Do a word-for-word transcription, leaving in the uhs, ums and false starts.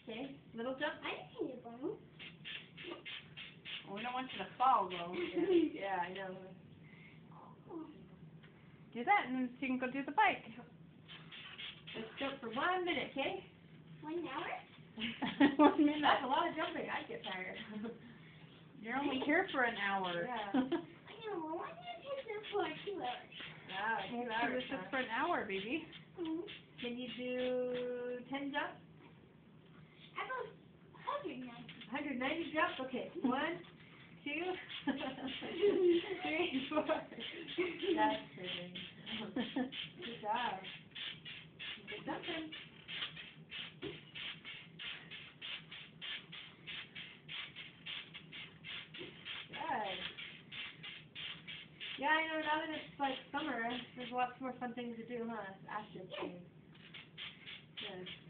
Okay, little jump. I can do one. Well, we don't want you to fall, though. Yeah, yeah, I know. Do that, and then you can go do the bike. Let's jump for one minute, okay? One hour? One minute. That's a lot of jumping. I'd get tired. You're only here for an hour. Yeah. I know. Why did you take this for two hours? Yeah, two hours. It's just for an hour, baby. Mm-hmm. Can you do ten jumps? I go one hundred ninety. one hundred ninety jumps? Okay. One, two, three, four. That's crazy. Good job. Good jumping. Good. Yeah, I know, now that it's like summer, there's lots more fun things to do, huh? After school. Good.